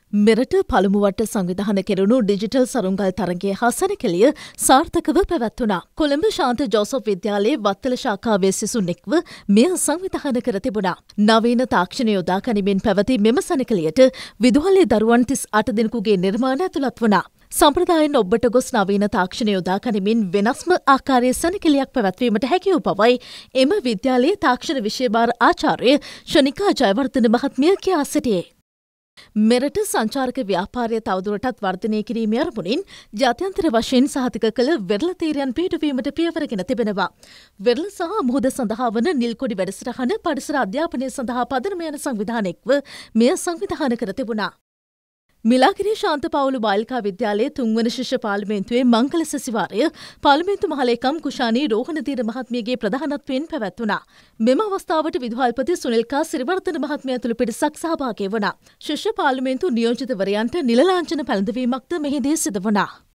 මෙරට පළමුවට සංවිධාන කෙරුණු ඩිජිටල් සරුංගල් තරඟයේ හසනකෙළිය සාර්ථකව පැවැත්වුණා. කොළඹ ශාන්ත ජෝසප් විද්‍යාලයේ වත්තල ශාඛාවේ සිසුන්ෙක්ව මෙය සංවිධානය කර තිබුණා. නවීන තාක්ෂණය යොදා ගනිමින් පැවති මෙම සැණකෙළියට විදුහලේ දරුවන් 38 දෙනෙකුගේ නිර්මාණ ඇතුළත් වුණා. සම්ප්‍රදායෙන් ඔබට ගොස් නවීන තාක්ෂණය යොදා ගනිමින් වෙනස්ම ආකාරයේ සැණකෙළියක් පැවැත්වීමට හැකි වූ බවයි එම විද්‍යාලයේ තාක්ෂණ විෂය භාර ආචාර්ය ශනිකා ජයවර්ධන මහත්මිය කියා සිටියේ. මෙරට සංචාරක ව්‍යාපාරය තවදුරටත් වර්ධනය කිරීමේ අරමුණින් ජාත්‍යන්තර වශයෙන් සහතික කළ වෙරළ තීරයන් පිහිටුවීමට පියවරගෙන තිබෙනවා. වෙරළ සහ මුහුද සඳහා වන නිල්කොඩි වැඩසටහන පරිසර අධ්‍යාපනය සඳහා පදනම යන සංවිධානයක්ව මෙය සංවිධානය කර තිබුණා. මිලාගිරි ශාන්ත පවුලු බාලිකා විද්‍යාලයේ 3 වන ශිෂ්‍ය පාර්ලිමේන්තුවේ මංගල සැසිවාරය පාර්ලිමේන්තු මහලේකම් කුෂානී රෝහණදීර මහත්මියගේ ප්‍රධානත්වයෙන් පැවැත්වුණා. මෙම අවස්ථාවට විදුහල්පති සුනිල්කා සිරිවර්ධන මහත්මිය ඇතුළු පිරිසක් සහභාගී වුණා. ශිෂ්‍ය පාර්ලිමේන්තු නියෝජිතවරයන්ට නිල ලාංඡන පැළඳවීමක්ද මෙහිදී සිදු වුණා.